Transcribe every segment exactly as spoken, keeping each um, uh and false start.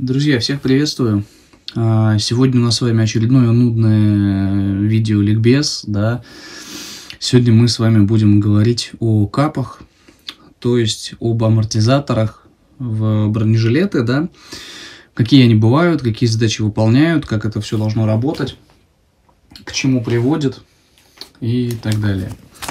Друзья, всех приветствую. Сегодня у нас с вами очередное нудное видео-ликбез, да. Сегодня мы с вами будем говорить о капах, то есть об амортизаторах в бронежилеты, да. Какие они бывают, какие задачи выполняют, как это все должно работать, к чему приводит и так далее.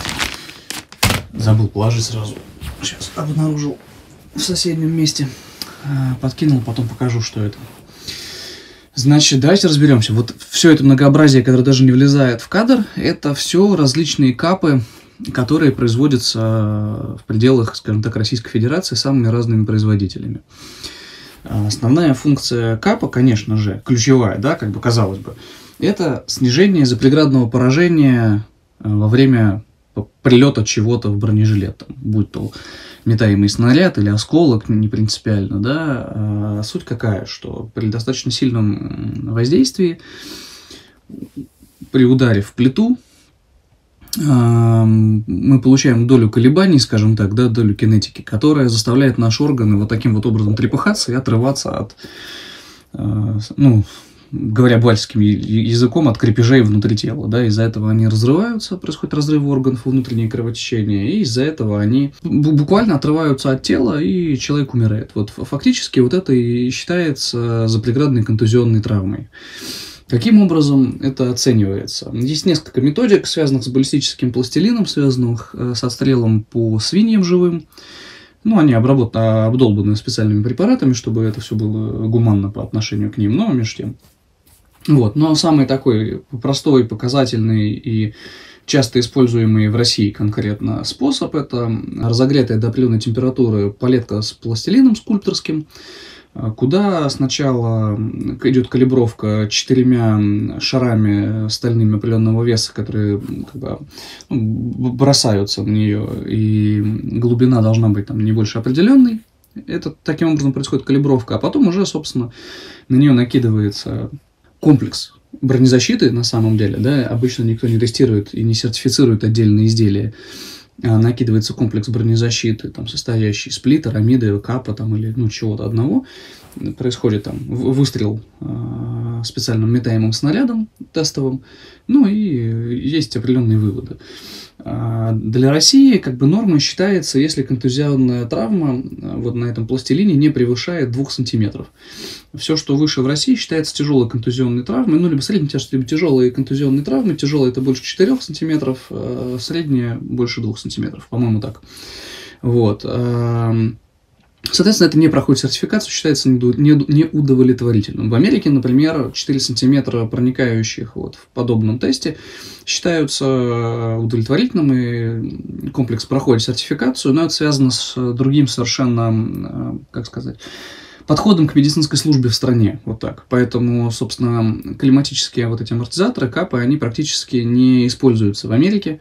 Забыл положить сразу. Сейчас обнаружил в соседнем месте. Подкинул, потом покажу, что это. Значит, давайте разберемся. Вот все это многообразие, которое даже не влезает в кадр, это все различные капы, которые производятся в пределах, скажем так, Российской Федерации самыми разными производителями. Основная функция капа, конечно же, ключевая, да, как бы казалось бы, это снижение запреградного поражения во время прилета чего-то в бронежилет, там, будь то метаемый снаряд или осколок, не принципиально, да. А суть какая, что при достаточно сильном воздействии, при ударе в плиту, мы получаем долю колебаний, скажем так, да, долю кинетики, которая заставляет наши органы вот таким вот образом трепыхаться и отрываться от, ну, говоря бальским языком, от крепежей внутри тела, да, из-за этого они разрываются, происходит разрыв органов, внутреннее кровотечение, и из-за этого они буквально отрываются от тела, и человек умирает. Вот фактически вот это и считается запреградной контузионной травмой. Каким образом это оценивается? Есть несколько методик, связанных с баллистическим пластилином, связанных с отстрелом по свиньям живым. Ну, они обработаны, обдолбаны специальными препаратами, чтобы это все было гуманно по отношению к ним, но между тем. Вот. Но самый такой простой, показательный и часто используемый в России конкретно способ – это разогретая до определенной температуры палетка с пластилином скульпторским, куда сначала идет калибровка четырьмя шарами стальными определенного веса, которые как бы, ну, бросаются на нее, и глубина должна быть там не больше определенной. Это таким образом происходит калибровка, а потом уже, собственно, на нее накидывается комплекс бронезащиты, на самом деле, да, обычно никто не тестирует и не сертифицирует отдельные изделия. Накидывается комплекс бронезащиты, там, состоящий из плит, арамиды, капа там, или ну, чего-то одного. Происходит там выстрел э, специальным метаемым снарядом тестовым, ну и есть определенные выводы. А для России как бы нормой считается, если контузионная травма вот на этом пластилине не превышает двух сантиметров. Все, что выше в России, считается тяжелой контузионной травмой, ну либо средней тяжести, либо тяжелые контузионные травмы. Тяжелая это больше четырёх сантиметров, а средняя больше двух сантиметров, по-моему, так. Вот. Соответственно, это не проходит сертификацию, считается неудовлетворительным. В Америке, например, четыре сантиметра проникающих вот в подобном тесте считаются удовлетворительным, и комплекс проходит сертификацию, но это связано с другим совершенно, как сказать, подходом к медицинской службе в стране, вот так. Поэтому, собственно, климатические вот эти амортизаторы, капы, они практически не используются в Америке.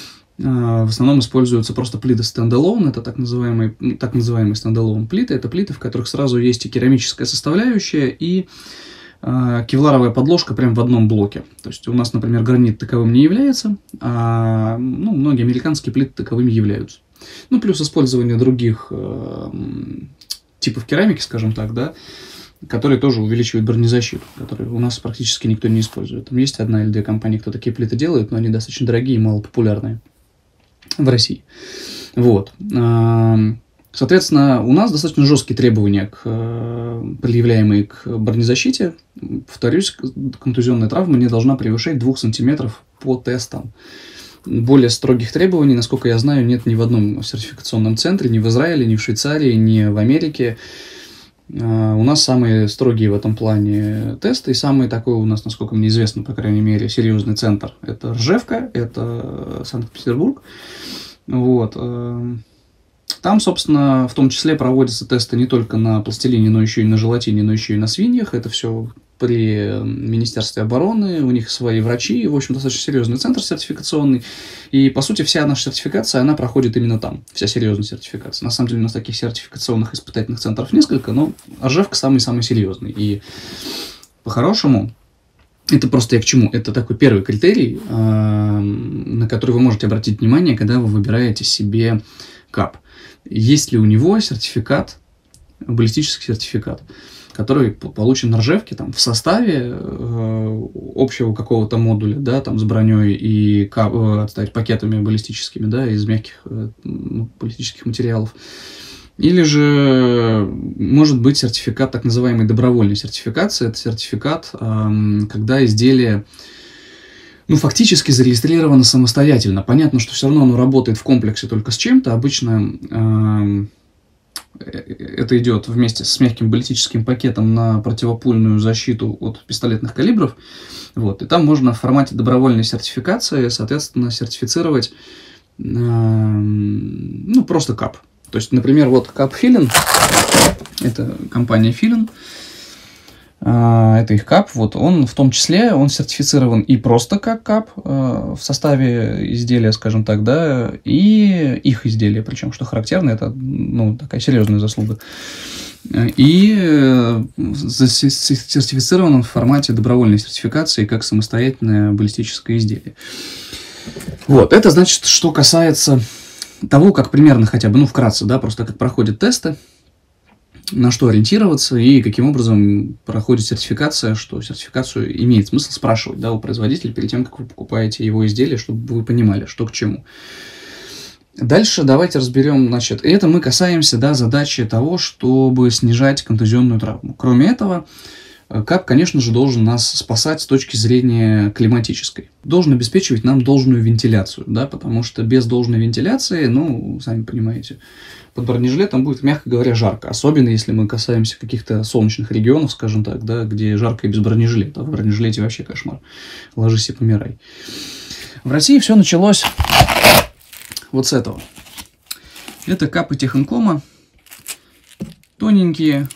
В основном используются просто плиты стендалон, это так называемые, так называемые стендалон плиты, это плиты, в которых сразу есть и керамическая составляющая, и э, кевларовая подложка прямо в одном блоке. То есть у нас, например, гранит таковым не является, а ну, многие американские плиты таковыми являются. Ну, плюс использование других э, типов керамики, скажем так, да, которые тоже увеличивают бронезащиту, которые у нас практически никто не использует. Там есть одна или две компании, кто такие плиты делает, но они достаточно дорогие и малопопулярные в России. Вот. Соответственно, у нас достаточно жесткие требования, к, предъявляемые к бронезащите. Повторюсь, контузионная травма не должна превышать двух сантиметров по тестам. Более строгих требований, насколько я знаю, нет ни в одном сертификационном центре, ни в Израиле, ни в Швейцарии, ни в Америке. У нас самые строгие в этом плане тесты, и самый такой у нас, насколько мне известно, по крайней мере, серьезный центр – это Ржевка, это Санкт-Петербург. Вот. Там, собственно, в том числе проводятся тесты не только на пластилине, но еще и на желатине, но еще и на свиньях. Это все при Министерстве обороны, у них свои врачи, в общем, достаточно серьезный центр сертификационный. И, по сути, вся наша сертификация, она проходит именно там, вся серьезная сертификация. На самом деле, у нас таких сертификационных испытательных центров несколько, но Ржевка самый-самый серьезный. И, по-хорошему, это просто я к чему? Это такой первый критерий, на который вы можете обратить внимание, когда вы выбираете себе кап. Есть ли у него сертификат, баллистический сертификат. который получен на ржевке там, в составе э, общего какого-то модуля, да, там, с броней и кап, э, отставить, пакетами баллистическими, да, из мягких э, баллистических материалов. Или же может быть сертификат так называемой добровольной сертификации. Это сертификат, э, когда изделие, ну, фактически зарегистрировано самостоятельно. Понятно, что все равно оно работает в комплексе только с чем-то. Обычно э, это идет вместе с мягким баллистическим пакетом на противопульную защиту от пистолетных калибров. Вот. И там можно в формате добровольной сертификации, соответственно, сертифицировать э, ну, просто кап. То есть, например, вот кап Филин, это компания Филин, э, это их кап, вот он в том числе, он сертифицирован и просто как кап э, в составе изделия, скажем так, да, и их изделия, причем, что характерно, это, ну, такая серьезная заслуга. И э, сертифицирован в формате добровольной сертификации как самостоятельное баллистическое изделие. Вот, это значит, что касается того, как примерно хотя бы, ну, вкратце, да, просто как проходят тесты, на что ориентироваться и каким образом проходит сертификация, что сертификацию имеет смысл спрашивать, да, у производителя перед тем, как вы покупаете его изделие, чтобы вы понимали, что к чему. Дальше давайте разберем, значит, это мы касаемся, да, задачи того, чтобы снижать контузионную травму. Кроме этого, кап, конечно же, должен нас спасать с точки зрения климатической. Должен обеспечивать нам должную вентиляцию, да, потому что без должной вентиляции, ну, сами понимаете, под бронежилетом будет, мягко говоря, жарко. Особенно, если мы касаемся каких-то солнечных регионов, скажем так, да, где жарко и без бронежилета. А в бронежилете вообще кошмар. Ложись и помирай. В России все началось вот с этого. Это капы Техинкома. Тоненькие.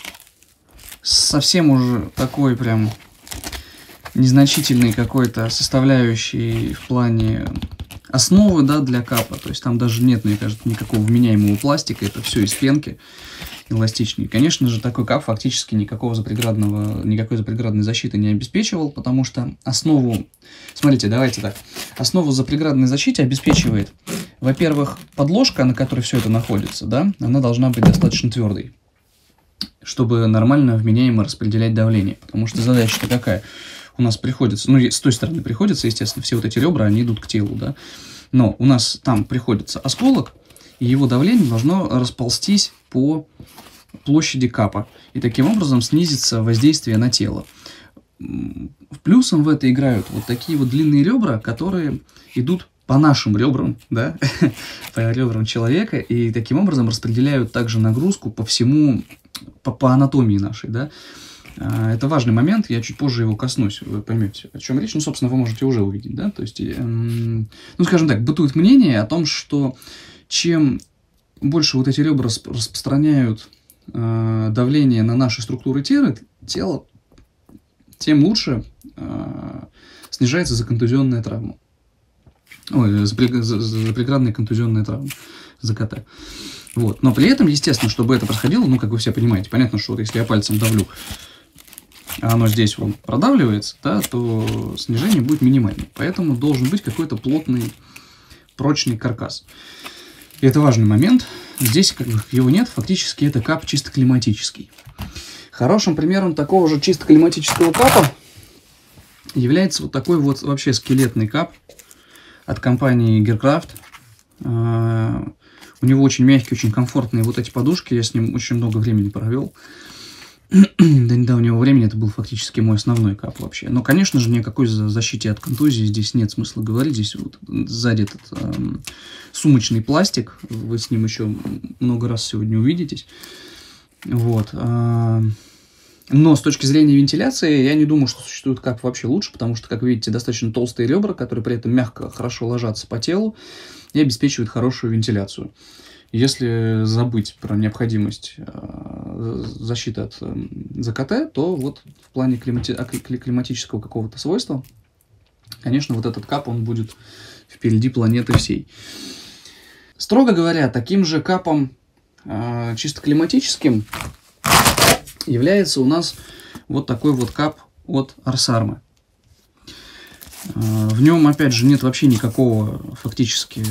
Совсем уже такой прям незначительной какой-то составляющей в плане основы, да, для капа. То есть там даже нет, мне кажется, никакого вменяемого пластика. Это все из пенки эластичной. Конечно же, такой кап фактически никакого запреградного, никакой запреградной защиты не обеспечивал, потому что основу... Смотрите, давайте так. Основу запреградной защиты обеспечивает, во-первых, подложка, на которой все это находится, да, она должна быть достаточно твердой, чтобы нормально, вменяемо распределять давление. Потому что задача-то какая? У нас приходится, ну, с той стороны приходится, естественно, все вот эти ребра, они идут к телу, да. Но у нас там приходится осколок, и его давление должно расползтись по площади капа. И таким образом снизится воздействие на тело. Плюсом в это играют вот такие вот длинные ребра, которые идут по нашим ребрам, да, по ребрам человека, и таким образом распределяют также нагрузку по всему, по, по анатомии нашей, да. Это важный момент, я чуть позже его коснусь, вы поймете, о чем речь. Ну, собственно, вы можете уже увидеть, да, то есть, эм, ну, скажем так, бытует мнение о том, что чем больше вот эти ребра распространяют э, давление на наши структуры тела, тела тем лучше э, снижается законтузионная травма. Ой, запреградная контузионная травма, ЗКТ. Вот. Но при этом, естественно, чтобы это происходило, ну, как вы все понимаете, понятно, что вот если я пальцем давлю, а оно здесь вон продавливается, да, то снижение будет минимальным. Поэтому должен быть какой-то плотный, прочный каркас. И это важный момент. Здесь как бы его нет, фактически это кап чисто климатический. Хорошим примером такого же чисто климатического капа является вот такой вот вообще скелетный кап от компании Gearcraft. У него очень мягкие, очень комфортные вот эти подушки. Я с ним очень много времени провел. До недавнего времени это был фактически мой основной кап вообще. Но, конечно же, ни о какой защите от контузии здесь нет смысла говорить. Здесь вот сзади этот э, сумочный пластик. Вы с ним еще много раз сегодня увидитесь. Вот. Но с точки зрения вентиляции, я не думаю, что существует кап вообще лучше, потому что, как видите, достаточно толстые ребра, которые при этом мягко, хорошо ложатся по телу и обеспечивают хорошую вентиляцию. Если забыть про необходимость э, защиты от э, ЗКТ, то вот в плане климати климатического какого-то свойства, конечно, вот этот кап, он будет впереди планеты всей. Строго говоря, таким же капом э, чисто климатическим является у нас вот такой вот кап от Арсармы. В нем, опять же, нет вообще никакого фактически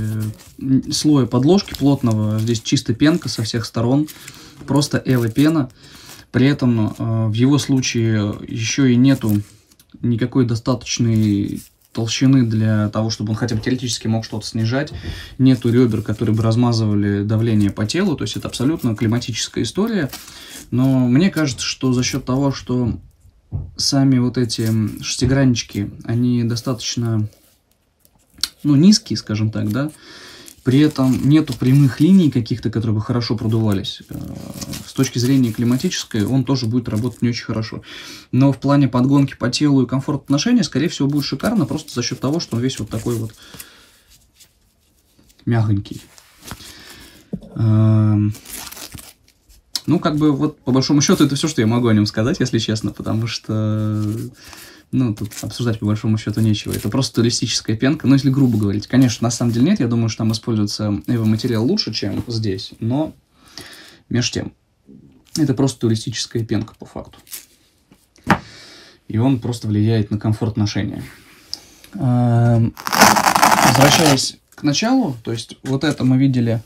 слоя подложки плотного. Здесь чисто пенка со всех сторон. Просто эво-пена. При этом в его случае еще и нету никакой достаточной толщины для того, чтобы он хотя бы теоретически мог что-то снижать. Нету ребер, которые бы размазывали давление по телу. То есть это абсолютно климатическая история. Но мне кажется, что за счет того, что сами вот эти шестиграннички, они достаточно, ну, низкие, скажем так, да, при этом нету прямых линий каких-то, которые бы хорошо продувались. С точки зрения климатической он тоже будет работать не очень хорошо. Но в плане подгонки по телу и комфорт отношения, скорее всего, будет шикарно, просто за счет того, что он весь вот такой вот мягонький. Ну, как бы, вот, по большому счету, это все, что я могу о нем сказать, если честно, потому что, ну, тут обсуждать, по большому счету, нечего. Это просто туристическая пенка, ну, если грубо говорить. Конечно, на самом деле нет, я думаю, что там используется его материал лучше, чем здесь, но между тем, это просто туристическая пенка, по факту. И он просто влияет на комфорт ношения. Возвращаясь к началу, то есть, вот это мы видели...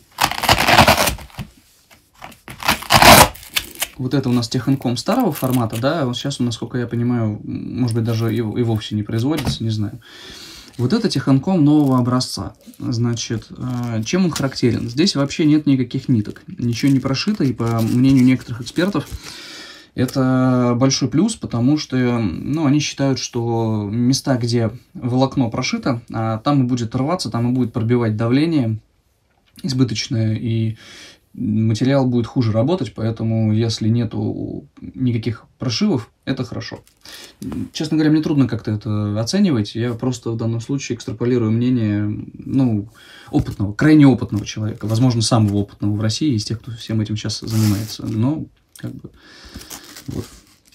Вот это у нас техинком старого формата, да, вот сейчас, насколько я понимаю, может быть, даже и, и вовсе не производится, не знаю. Вот это техинком нового образца. Значит, чем он характерен? Здесь вообще нет никаких ниток, ничего не прошито, и по мнению некоторых экспертов, это большой плюс, потому что, ну, они считают, что места, где волокно прошито, а там и будет рваться, там и будет пробивать давление избыточное, и материал будет хуже работать, поэтому если нету никаких прошивов, это хорошо. Честно говоря, мне трудно как-то это оценивать, я просто в данном случае экстраполирую мнение, ну, опытного, крайне опытного человека, возможно, самого опытного в России из тех, кто всем этим сейчас занимается, но, как бы, вот.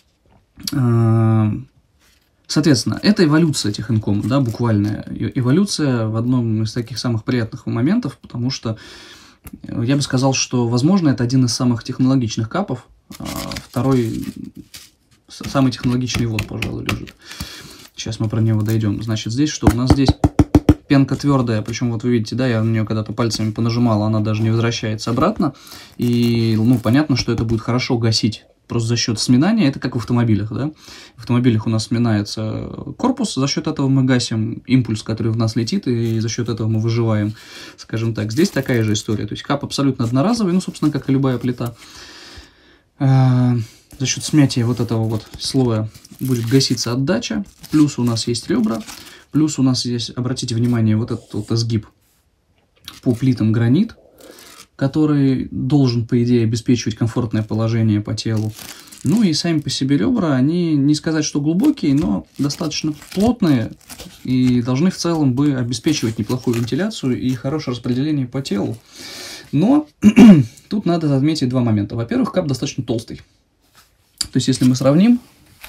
Соответственно, это эволюция техинкома, да, буквальная эволюция в одном из таких самых приятных моментов, потому что я бы сказал, что, возможно, это один из самых технологичных капов. Второй, самый технологичный вот, пожалуй, лежит. Сейчас мы про него дойдем. Значит, здесь что? У нас здесь пенка твердая, причем вот вы видите, да, я на нее когда-то пальцами понажимал, она даже не возвращается обратно. И, ну, понятно, что это будет хорошо гасить. Просто за счет сминания, это как в автомобилях, да. В автомобилях у нас сминается корпус, за счет этого мы гасим импульс, который в нас летит, и за счет этого мы выживаем, скажем так. Здесь такая же история, то есть кап абсолютно одноразовый, ну, собственно, как и любая плита. За счет смятия вот этого вот слоя будет гаситься отдача, плюс у нас есть ребра, плюс у нас есть, обратите внимание, вот этот вот изгиб по плитам гранит, который должен, по идее, обеспечивать комфортное положение по телу. Ну и сами по себе ребра, они, не сказать, что глубокие, но достаточно плотные и должны в целом бы обеспечивать неплохую вентиляцию и хорошее распределение по телу. Но тут надо отметить два момента. Во-первых, кап достаточно толстый. То есть, если мы сравним,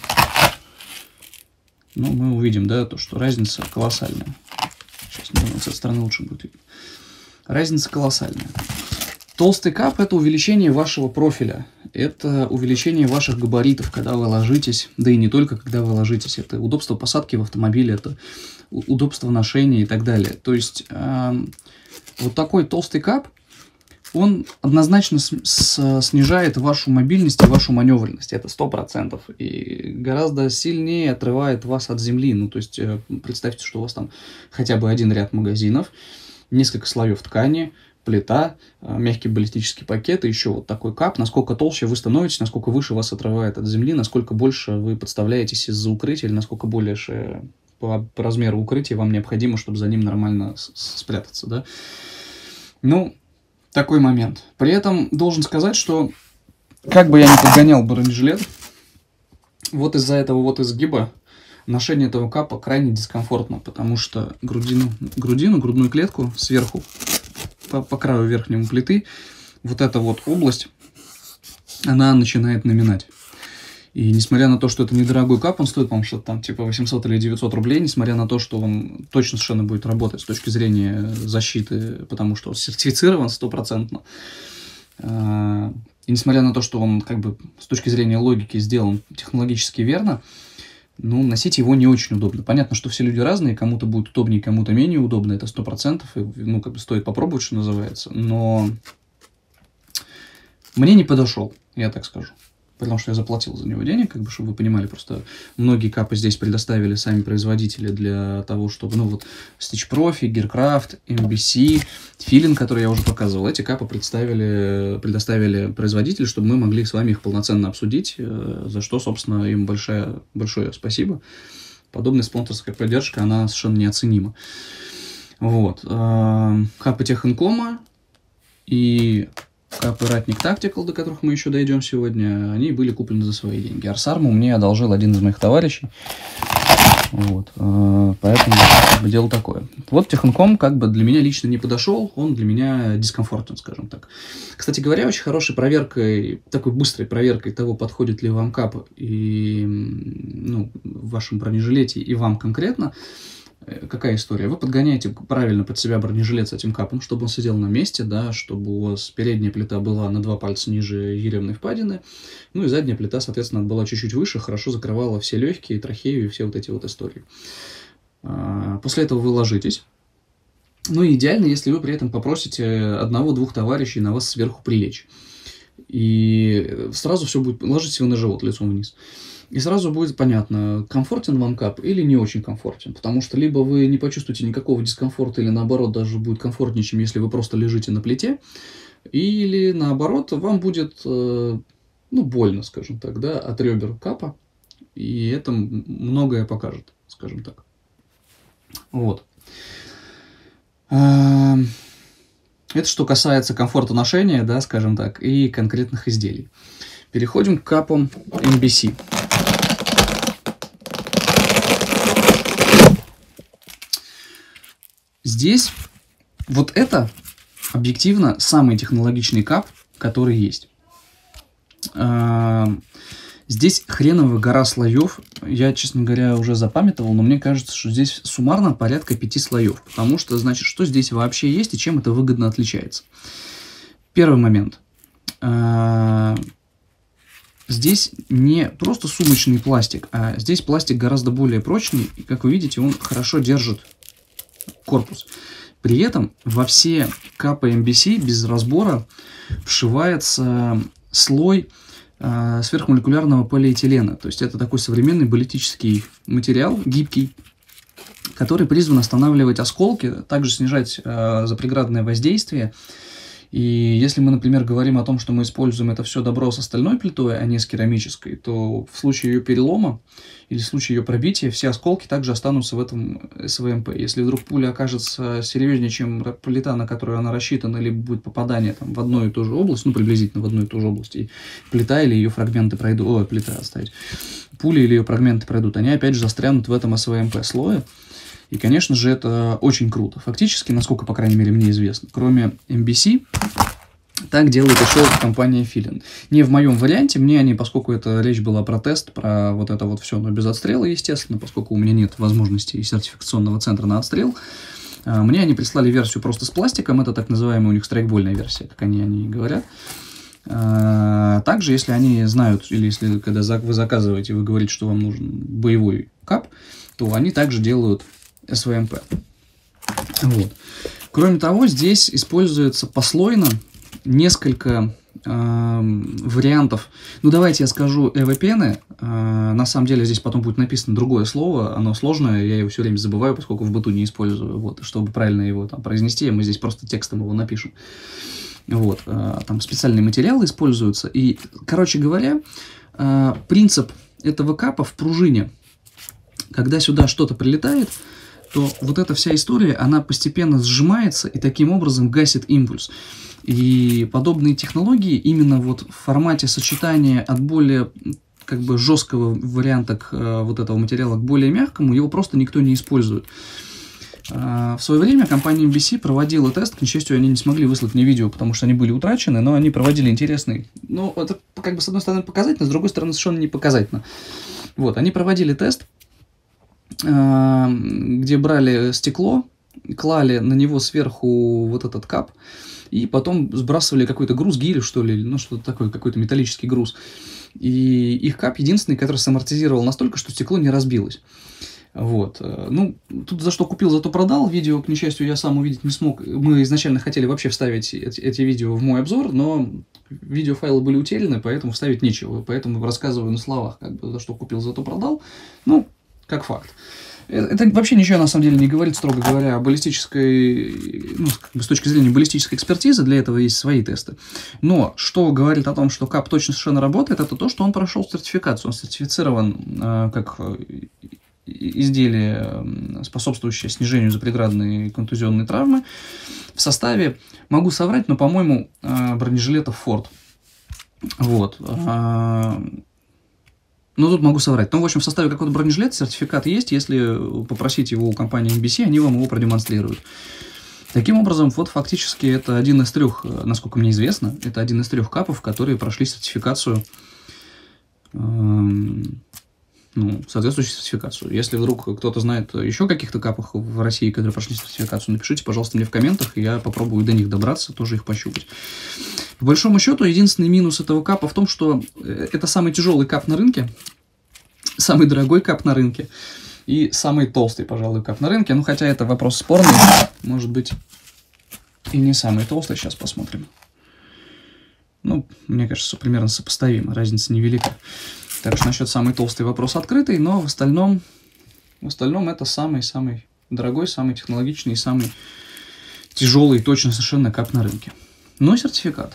ну, мы увидим, да, то, что разница колоссальная. Сейчас, наверное, с этой стороны лучше будет видно. Разница колоссальная. Толстый кап – это увеличение вашего профиля, это увеличение ваших габаритов, когда вы ложитесь, да и не только, когда вы ложитесь. Это удобство посадки в автомобиле, это удобство ношения и так далее. То есть, э, вот такой толстый кап, он однозначно с с снижает вашу мобильность и вашу маневренность, это сто процентов, и гораздо сильнее отрывает вас от земли. Ну, то есть, э, представьте, что у вас там хотя бы один ряд магазинов, несколько слоев ткани, плита, мягкий баллистический пакет и еще вот такой кап. Насколько толще вы становитесь, насколько выше вас отрывает от земли, насколько больше вы подставляетесь из-за укрытия, или насколько больше по, по размеру укрытия вам необходимо, чтобы за ним нормально спрятаться, да. Ну, такой момент. При этом должен сказать, что как бы я ни подгонял бронежилет, вот из-за этого вот изгиба ношение этого капа крайне дискомфортно, потому что грудину, грудину грудную клетку сверху, по, по краю верхнему плиты, вот эта вот область, она начинает наминать. И несмотря на то, что это недорогой кап, он стоит, по-моему, что-то там типа восемьсот или девятьсот рублей, несмотря на то, что он точно совершенно будет работать с точки зрения защиты, потому что он сертифицирован стопроцентно. И несмотря на то, что он как бы с точки зрения логики сделан технологически верно, ну, носить его не очень удобно. Понятно, что все люди разные, кому-то будет удобнее, кому-то менее удобно, это сто процентов, и, ну, как бы стоит попробовать, что называется, но мне не подошел, я так скажу. потому что я заплатил за него денег, как бы, чтобы вы понимали, просто многие капы здесь предоставили сами производители для того, чтобы, ну вот, Stitch Profi, Gearcraft, эм би си, Feeling, который я уже показывал, эти капы представили, предоставили производители, чтобы мы могли с вами их полноценно обсудить, за что, собственно, им большое, большое спасибо. Подобная спонсорская поддержка, она совершенно неоценима. Вот. Капы Техинкома и капы Ратник Tactical, до которых мы еще дойдем сегодня, они были куплены за свои деньги. Арсарму мне одолжил один из моих товарищей. Вот. Поэтому как бы, дело такое. Вот Техинком как бы для меня лично не подошел, он для меня дискомфортен, скажем так. Кстати говоря, очень хорошей проверкой, такой быстрой проверкой того, подходит ли вам кап и, ну, в вашем бронежилете и вам конкретно, какая история? Вы подгоняете правильно под себя бронежилет с этим капом, чтобы он сидел на месте, да, чтобы у вас передняя плита была на два пальца ниже еремной впадины, ну и задняя плита, соответственно, была чуть-чуть выше, хорошо закрывала все легкие, трахею и все вот эти вот истории. После этого вы ложитесь. Ну и идеально, если вы при этом попросите одного-двух товарищей на вас сверху прилечь. И сразу все будет... Ложитесь вы на живот лицом вниз. И сразу будет понятно, комфортен вам кап или не очень комфортен. Потому что либо вы не почувствуете никакого дискомфорта, или наоборот, даже будет комфортнее, чем если вы просто лежите на плите. Или наоборот, вам будет, ну, больно, скажем так, да, от ребер капа. И это многое покажет, скажем так. Вот. Это что касается комфорта ношения, да, скажем так, и конкретных изделий. Переходим к капам эм би си. Здесь вот это объективно самый технологичный кап, который есть. Здесь хреновая гора слоев. Я, честно говоря, уже запамятовал, но мне кажется, что здесь суммарно порядка пяти слоев. Потому что, значит, что здесь вообще есть и чем это выгодно отличается. Первый момент. Здесь не просто сумочный пластик, а здесь пластик гораздо более прочный. И, как вы видите, он хорошо держит корпус. При этом во все капы эм би си без разбора вшивается слой э, сверхмолекулярного полиэтилена. То есть это такой современный баллистический материал, гибкий, который призван останавливать осколки, также снижать э, запреградное воздействие. И если мы, например, говорим о том, что мы используем это все добро с остальной плитой, а не с керамической, то в случае ее перелома или в случае ее пробития все осколки также останутся в этом эс вэ эм пэ. Если вдруг пуля окажется серьезнее, чем плита, на которую она рассчитана, либо будет попадание там, в одну и ту же область, ну, приблизительно в одну и ту же область, и плита или ее фрагменты пройдут, ой, плита оставить, пули или ее фрагменты пройдут, они опять же застрянут в этом эс вэ эм пэ слое. И, конечно же, это очень круто. Фактически, насколько, по крайней мере, мне известно, кроме эм би си, так делает еще компания Feeling. Не в моем варианте, мне они, поскольку это речь была про тест, про вот это вот все, но без отстрела, естественно, поскольку у меня нет возможности и сертификационного центра на отстрел, мне они прислали версию просто с пластиком, это так называемая у них страйкбольная версия, как они, они говорят. Также, если они знают, или если когда вы заказываете, вы говорите, что вам нужен боевой кап, то они также делают эс вэ эм пэ. Вот. Кроме того, здесь используется послойно несколько э, вариантов. Ну, давайте я скажу и ви пены. Э, на самом деле, здесь потом будет написано другое слово. Оно сложное, я его все время забываю, поскольку в быту не использую. Вот. Чтобы правильно его там произнести, мы здесь просто текстом его напишем. Вот. Э, там специальные материалы используются. И, короче говоря, э, принцип этого капа в пружине. Когда сюда что-то прилетает, то вот эта вся история, она постепенно сжимается и таким образом гасит импульс. И подобные технологии именно вот в формате сочетания от более как бы жесткого варианта к, вот этого материала к более мягкому, его просто никто не использует. В свое время компания эм би си проводила тест, к несчастью, они не смогли выслать мне видео, потому что они были утрачены, но они проводили интересный. Ну, это как бы с одной стороны показательно, с другой стороны совершенно не показательно. Вот, они проводили тест, где брали стекло, клали на него сверху вот этот кап, и потом сбрасывали какой-то груз, гирю, что ли, ну, что-то такое, какой-то металлический груз. И их кап единственный, который самортизировал настолько, что стекло не разбилось. Вот. Ну, тут за что купил, зато продал. Видео, к несчастью, я сам увидеть не смог. Мы изначально хотели вообще вставить эти, эти видео в мой обзор, но видеофайлы были утеряны, поэтому вставить нечего. Поэтому рассказываю на словах, как бы, за что купил, зато продал. Ну, как факт. Это вообще ничего, на самом деле, не говорит, строго говоря, о баллистической, ну, как бы с точки зрения баллистической экспертизы, для этого есть свои тесты. Но что говорит о том, что КАП точно совершенно работает, это то, что он прошел сертификацию. Он сертифицирован э, как изделие, способствующее снижению запреградной контузионной травмы. В составе, могу соврать, но, по-моему, бронежилета Ford. Вот. Ну, тут могу соврать. Ну, в общем, в составе какого-то бронежилета сертификат есть. Если попросить его у компании эн би си, они вам его продемонстрируют. Таким образом, вот фактически это один из трех, насколько мне известно, это один из трех капов, которые прошли сертификацию, ну, соответствующую сертификацию. Если вдруг кто-то знает еще каких-то капах в России, которые прошли сертификацию, напишите, пожалуйста, мне в комментах, и я попробую до них добраться, тоже их пощупать. По большому счету, единственный минус этого капа в том, что это самый тяжелый кап на рынке, самый дорогой кап на рынке и самый толстый, пожалуй, кап на рынке. Ну, хотя это вопрос спорный, может быть, и не самый толстый. Сейчас посмотрим. Ну, мне кажется, примерно сопоставимо, разница невелика. Так что насчет самый толстый вопрос открытый, но в остальном, в остальном это самый-самый дорогой, самый технологичный и самый тяжелый, точно совершенно кап на рынке. Но сертификат.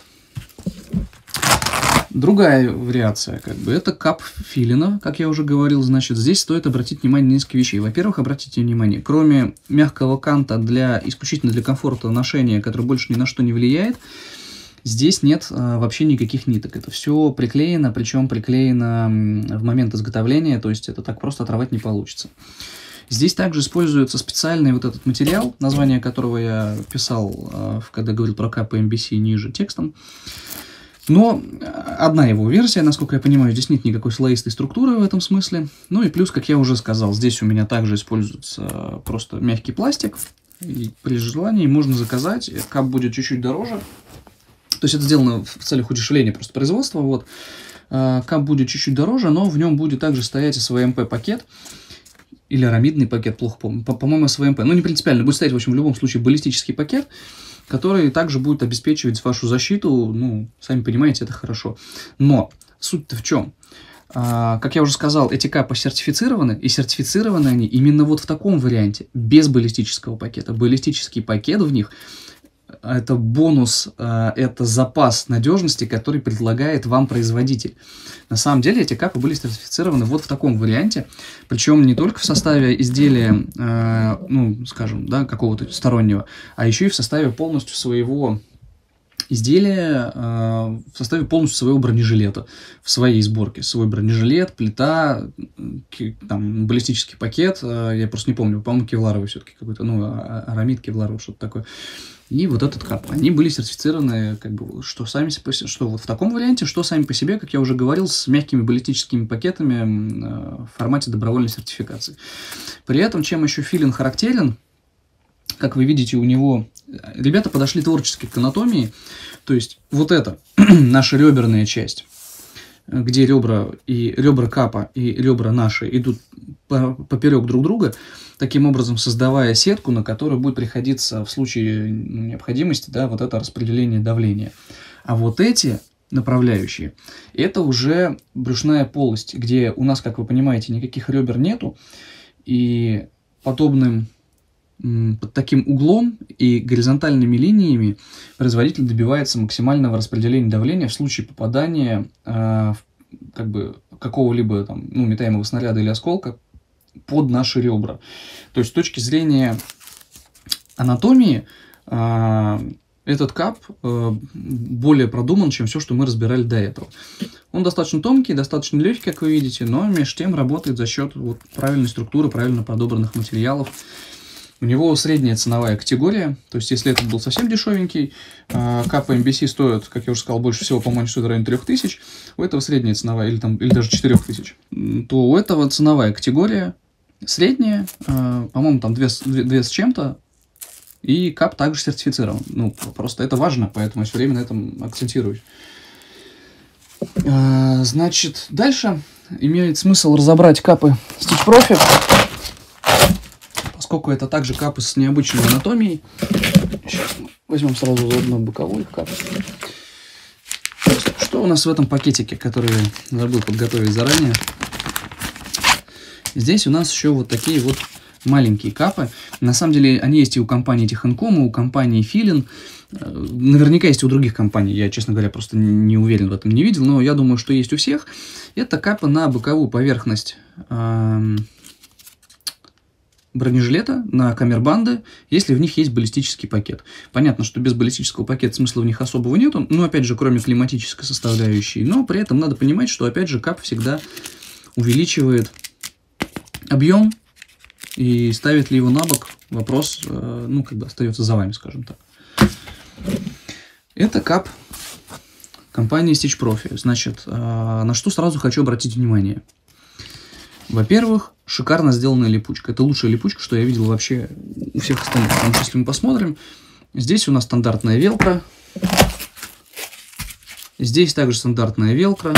Другая вариация, как бы, это кап Филина, как я уже говорил, значит, здесь стоит обратить внимание на несколько вещей. Во-первых, обратите внимание, кроме мягкого канта для исключительно для комфорта ношения, который больше ни на что не влияет, здесь нет а, вообще никаких ниток. Это все приклеено, причем приклеено в момент изготовления, то есть это так просто оторвать не получится. Здесь также используется специальный вот этот материал, название которого я писал, а, когда говорил про капы эн би си ниже текстом. Но одна его версия, насколько я понимаю, здесь нет никакой слоистой структуры в этом смысле. Ну и плюс, как я уже сказал, здесь у меня также используется просто мягкий пластик. И при желании можно заказать, кап будет чуть-чуть дороже. То есть это сделано в целях удешевления просто производства. Вот. Кап будет чуть-чуть дороже, но в нем будет также стоять эс вэ эм пэ-пакет. Или арамидный пакет, плохо помню. По-моему, эс вэ эм пэ. Ну, не принципиально. Будет стоять, в общем, в любом случае баллистический пакет, который также будет обеспечивать вашу защиту. Ну, сами понимаете, это хорошо. Но суть-то в чем? А, как я уже сказал, эти капы сертифицированы, и сертифицированы они именно вот в таком варианте, без баллистического пакета. Баллистический пакет в них – это бонус, это запас надежности, который предлагает вам производитель. На самом деле эти капы были сертифицированы вот в таком варианте, причем не только в составе изделия, ну, скажем, да, какого-то стороннего, а еще и в составе полностью своего изделия, в составе полностью своего бронежилета, в своей сборке. Свой бронежилет, плита, там, баллистический пакет, я просто не помню, по-моему, кевларовый все-таки какой-то, ну, арамид, кевларовый, что-то такое. И вот этот кап. Они были сертифицированы, как бы, что сами по себе, что вот в таком варианте, что сами по себе, как я уже говорил, с мягкими баллистическими пакетами в формате добровольной сертификации. При этом, чем еще Филин характерен, как вы видите, у него ребята подошли творчески к анатомии. То есть вот это наша реберная часть, где ребра и ребра капа и ребра наши идут поперек друг друга, таким образом создавая сетку, на которую будет приходиться в случае необходимости, да, вот это распределение давления. А вот эти направляющие, это уже брюшная полость, где у нас, как вы понимаете, никаких ребер нету, и подобным под таким углом и горизонтальными линиями производитель добивается максимального распределения давления в случае попадания э, как бы какого-либо там, ну, метаемого снаряда или осколка под наши ребра. То есть с точки зрения анатомии э, этот кап э, более продуман, чем все, что мы разбирали до этого. Он достаточно тонкий, достаточно легкий, как вы видите, но между тем работает за счет вот, правильной структуры, правильно подобранных материалов. У него средняя ценовая категория, то есть если этот был совсем дешевенький, капы эн би си стоят, как я уже сказал, больше всего, по-моему, стоит в районе трех тысяч, у этого средняя ценовая, или, там, или даже четырех тысяч, то у этого ценовая категория средняя, по-моему, там две, две с чем-то, и кап также сертифицирован. Ну, просто это важно, поэтому я все время на этом акцентируюсь. Значит, дальше имеет смысл разобрать капы Stitch Profi. поскольку это также капы с необычной анатомией. Сейчас мы возьмем сразу заодно боковой кап. Что у нас в этом пакетике, который я забыл подготовить заранее? Здесь у нас еще вот такие вот маленькие капы. На самом деле они есть и у компании Техинком, и у компании Филин. Наверняка есть и у других компаний. Я, честно говоря, просто не уверен в этом, не видел. Но я думаю, что есть у всех. Это капы на боковую поверхность э, бронежилета, на камербанды, если в них есть баллистический пакет. Понятно, что без баллистического пакета смысла в них особого нету. Но, опять же, кроме климатической составляющей. Но при этом надо понимать, что, опять же, кап всегда увеличивает объем. И ставит ли его на бок, вопрос, э, ну, как бы остается за вами, скажем так. Это кап компании Stitch Profi. Значит, э, на что сразу хочу обратить внимание. Во-первых, шикарно сделанная липучка. Это лучшая липучка, что я видел вообще у всех остальных. Потому что, если мы посмотрим, здесь у нас стандартная велкро. Здесь также стандартная велкро.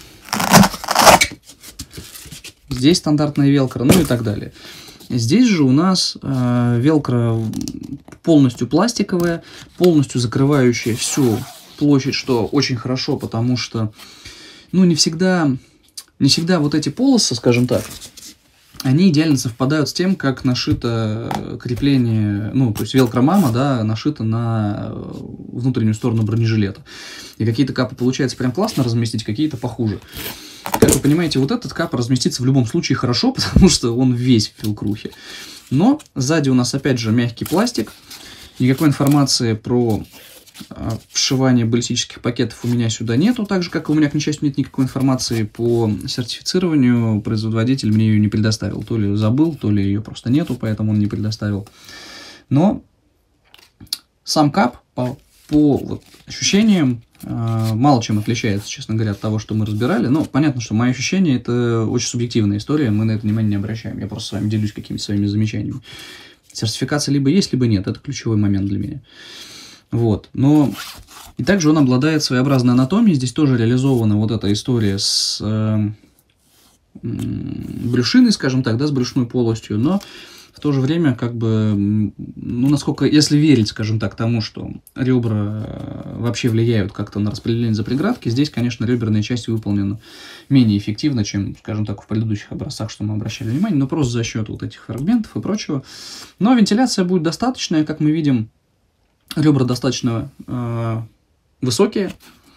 Здесь стандартная велкро, ну и так далее. Здесь же у нас э, велкро полностью пластиковая, полностью закрывающая всю площадь, что очень хорошо, потому что, ну, не всегда, не всегда вот эти полосы, скажем так, они идеально совпадают с тем, как нашито крепление, ну, то есть велкро-мама, да, нашито на внутреннюю сторону бронежилета. И какие-то капы получается прям классно разместить, какие-то похуже. Как вы понимаете, вот этот кап разместится в любом случае хорошо, потому что он весь в велкрухе. Но сзади у нас опять же мягкий пластик. Никакой информации про э, вшивание баллистических пакетов у меня сюда нету. Так же, как и у меня, к несчастью, нет никакой информации по сертифицированию. Производитель мне ее не предоставил. То ли забыл, то ли ее просто нету, поэтому он не предоставил. Но сам кап по, по вот, ощущениям мало чем отличается, честно говоря, от того, что мы разбирали. Но понятно, что мои ощущения — это очень субъективная история, мы на это внимание не обращаем. Я просто с вами делюсь какими-то своими замечаниями. Сертификация либо есть, либо нет. Это ключевой момент для меня. Вот. Но и также он обладает своеобразной анатомией. Здесь тоже реализована вот эта история с э, брюшиной, скажем так, да, с брюшной полостью, но в то же время, как бы, ну, насколько, если верить, скажем так, тому, что ребра вообще влияют как-то на распределение запреградки, здесь, конечно, реберная часть выполнена менее эффективно, чем, скажем так, в предыдущих образцах, что мы обращали внимание, но просто за счет вот этих фрагментов и прочего. Но вентиляция будет достаточная, как мы видим, ребра достаточно э, высокие,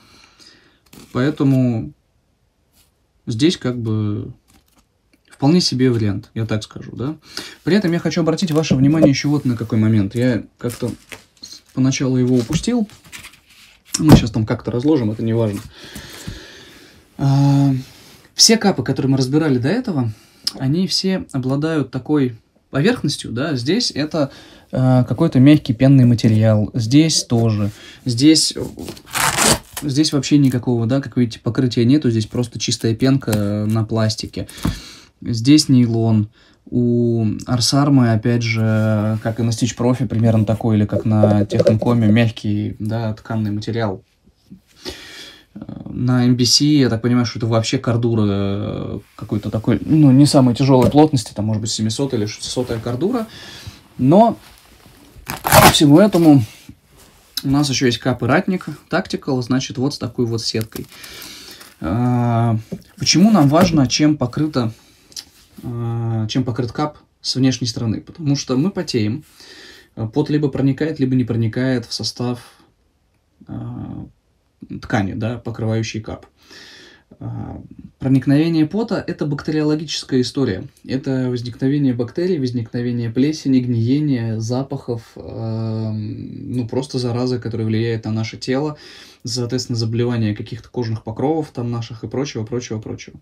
поэтому здесь, как бы, вполне себе вариант, я так скажу, да. При этом я хочу обратить ваше внимание еще вот на какой момент. Я как-то поначалу его упустил. Мы сейчас там как-то разложим, это не важно. А, все капы, которые мы разбирали до этого, они все обладают такой поверхностью, да. Здесь это а, какой-то мягкий пенный материал. Здесь тоже. Здесь... Здесь вообще никакого, да, как видите, покрытия нету. Здесь просто чистая пенка на пластике. Здесь нейлон. У Арсармы, опять же, как и на Stitch Profi, примерно такой, или как на Техинкоме, мягкий, да, тканный материал. На эм би си, я так понимаю, что это вообще кордура какой-то такой, ну, не самой тяжелой плотности, там, может быть, семисотая или шестисотая кордура. Но ко всему этому у нас еще есть капы Ратник Tactical, значит, вот с такой вот сеткой. Почему нам важно, чем покрыто чем покрыт кап с внешней стороны? Потому что мы потеем, пот либо проникает, либо не проникает в состав э, ткани, да, покрывающей кап. Э, проникновение пота – это бактериологическая история. Это возникновение бактерий, возникновение плесени, гниения, запахов, э, ну, просто заразы, которая влияет на наше тело, соответственно, заболевания каких-то кожных покровов там наших и прочего, прочего, прочего.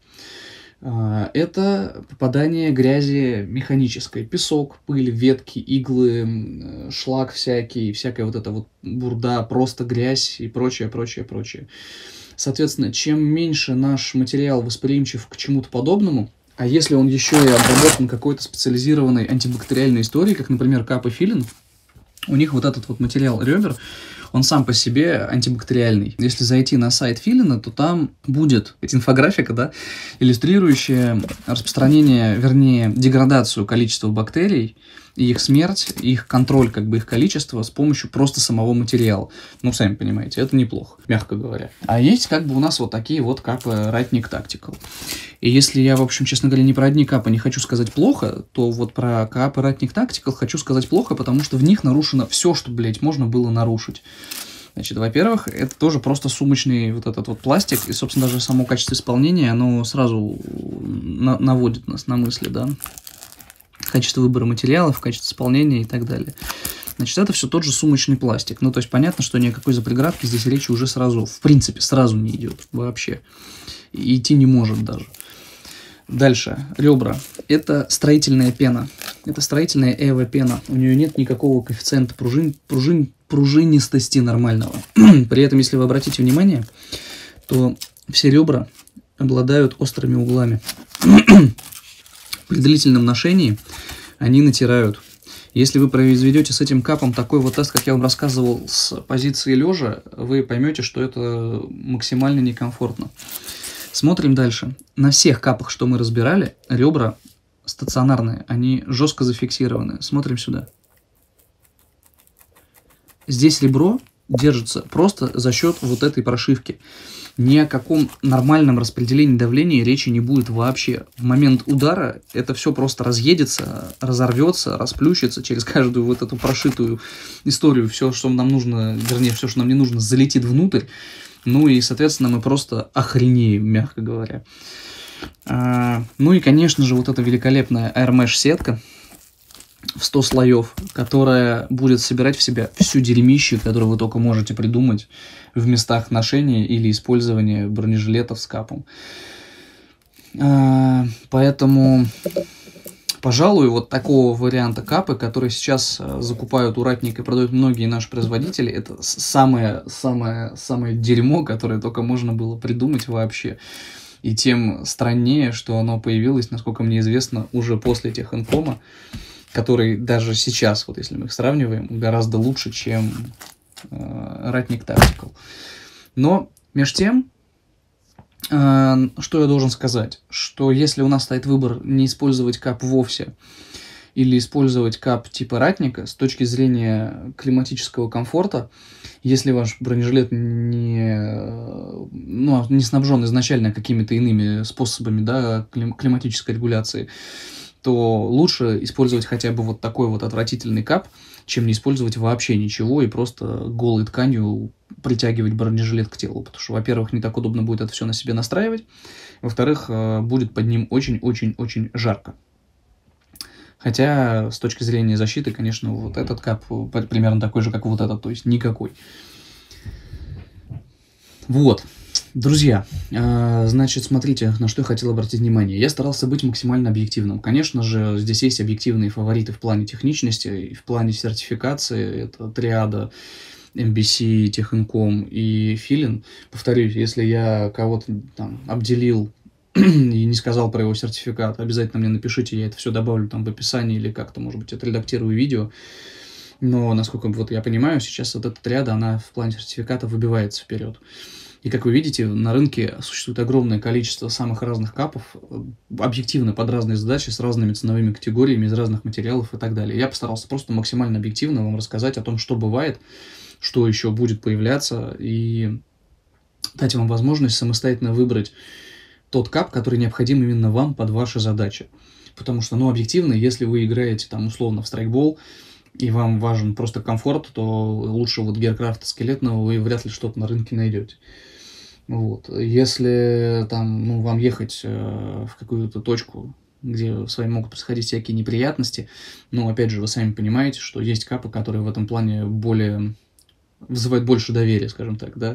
Это попадание грязи механической. Песок, пыль, ветки, иглы, шлак всякий, всякая вот эта вот бурда, просто грязь и прочее, прочее, прочее. Соответственно, чем меньше наш материал восприимчив к чему-то подобному, а если он еще и обработан какой-то специализированной антибактериальной историей, как, например, кап и Филин, у них вот этот вот материал ребер, он сам по себе антибактериальный. Если зайти на сайт Филина, то там будет инфографика, да, иллюстрирующая распространение, вернее, деградацию количества бактерий, и их смерть, и их контроль, как бы их количества с помощью просто самого материала. Ну, сами понимаете, это неплохо, мягко говоря. А есть как бы у нас вот такие вот капы Ratnik Tactical. И если я, в общем, честно говоря, не про одни капы не хочу сказать плохо, то вот про капы Ratnik Tactical хочу сказать плохо, потому что в них нарушено все, что, блядь, можно было нарушить. Значит, во-первых, это тоже просто сумочный вот этот вот пластик, и, собственно, даже само качество исполнения, оно сразу на наводит нас на мысли, да, качество выбора материалов, качество исполнения и так далее. Значит, это все тот же сумочный пластик. Ну, то есть, понятно, что ни о какой запреградке здесь речи уже сразу, в принципе, сразу не идет вообще. И идти не может даже. Дальше. Ребра. Это строительная пена. Это строительная эво-пена. У нее нет никакого коэффициента пружин, пружин, пружинистости нормального. При этом, если вы обратите внимание, то все ребра обладают острыми углами. При длительном ношении они натирают. Если вы произведете с этим капом такой вот тест, как я вам рассказывал, с позиции лежа, вы поймете, что это максимально некомфортно. Смотрим дальше. На всех капах, что мы разбирали, ребра стационарные, они жестко зафиксированы. Смотрим сюда. Здесь ребро держится просто за счет вот этой прошивки. Ни о каком нормальном распределении давления речи не будет вообще. В момент удара это все просто разъедется, разорвется, расплющится через каждую вот эту прошитую историю. Все, что нам нужно, вернее, все, что нам не нужно, залетит внутрь. Ну и, соответственно, мы просто охренеем, мягко говоря. А, ну и, конечно же, вот эта великолепная Air Mesh сетка в сто слоев, которая будет собирать в себя всю дерьмище, которую вы только можете придумать в местах ношения или использования бронежилетов с капом. А, поэтому, пожалуй, вот такого варианта капы, который сейчас закупают у Ratnik и продают многие наши производители, это самое, самое, самое дерьмо, которое только можно было придумать вообще. И тем страннее, что оно появилось, насколько мне известно, уже после Техинкома, который даже сейчас, вот если мы их сравниваем, гораздо лучше, чем э, Ratnik Tactical. Но, между тем, э, что я должен сказать? Что если у нас стоит выбор не использовать кап вовсе, или использовать кап типа Ratnik, с точки зрения климатического комфорта, если ваш бронежилет не, ну, не снабжен изначально какими-то иными способами, да, клим климатической регуляции, то лучше использовать хотя бы вот такой вот отвратительный кап, чем не использовать вообще ничего и просто голой тканью притягивать бронежилет к телу. Потому что, во-первых, не так удобно будет это все на себе настраивать, во-вторых, будет под ним очень-очень-очень жарко. Хотя, с точки зрения защиты, конечно, вот этот кап примерно такой же, как вот этот, то есть никакой. Вот. Друзья, значит, смотрите, на что я хотел обратить внимание. Я старался быть максимально объективным. Конечно же, здесь есть объективные фавориты в плане техничности, и в плане сертификации. Это Триада, эм би си, Техинком и Филин. Повторюсь, если я кого-то там обделил и не сказал про его сертификат, обязательно мне напишите, я это все добавлю там в описании или как-то, может быть, отредактирую видео. Но, насколько вот я понимаю, сейчас вот эта Триада, она в плане сертификата выбивается вперед. И, как вы видите, на рынке существует огромное количество самых разных капов, объективно под разные задачи, с разными ценовыми категориями, из разных материалов и так далее. Я постарался просто максимально объективно вам рассказать о том, что бывает, что еще будет появляться, и дать вам возможность самостоятельно выбрать тот кап, который необходим именно вам под ваши задачи. Потому что, ну, объективно, если вы играете там условно в страйкбол, и вам важен просто комфорт, то лучше вот Геркрафта скелетного вы вряд ли что-то на рынке найдете. Вот. Если там, ну, вам ехать э, в какую-то точку, где с вами могут происходить всякие неприятности, ну, опять же, вы сами понимаете, что есть капы, которые в этом плане более вызывают больше доверия, скажем так, да.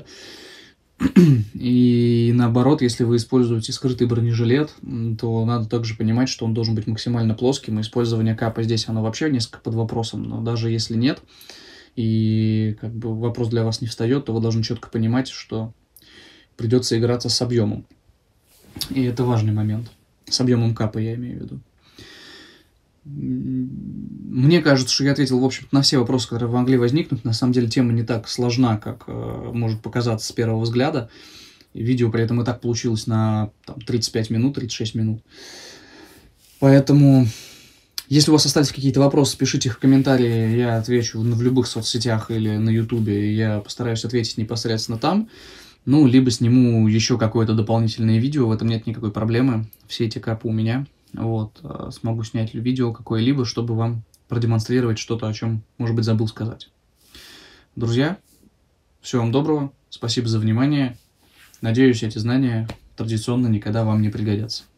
И наоборот, если вы используете скрытый бронежилет, то надо также понимать, что он должен быть максимально плоским, и использование капа здесь, оно вообще несколько под вопросом, но даже если нет, и как бы вопрос для вас не встает, то вы должны четко понимать, что придется играться с объемом. И это важный момент. С объемом капа я имею в виду. Мне кажется, что я ответил, в общем-то, на все вопросы, которые могли возникнуть. На самом деле тема не так сложна, как э, может показаться с первого взгляда. Видео при этом и так получилось на там, тридцать пять минут, тридцать шесть минут. Поэтому, если у вас остались какие-то вопросы, пишите их в комментарии, я отвечу в любых соцсетях или на ютубе, я постараюсь ответить непосредственно там. Ну, либо сниму еще какое-то дополнительное видео, в этом нет никакой проблемы. Все эти капы у меня. Вот, смогу снять видео какое-либо, чтобы вам продемонстрировать что-то, о чем, может быть, забыл сказать. Друзья, всего вам доброго, спасибо за внимание. Надеюсь, эти знания традиционно никогда вам не пригодятся.